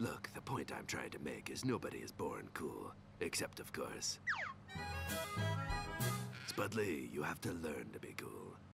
Look, the point I'm trying to make is nobody is born cool. Except, of course, Spud Lee, you have to learn to be cool.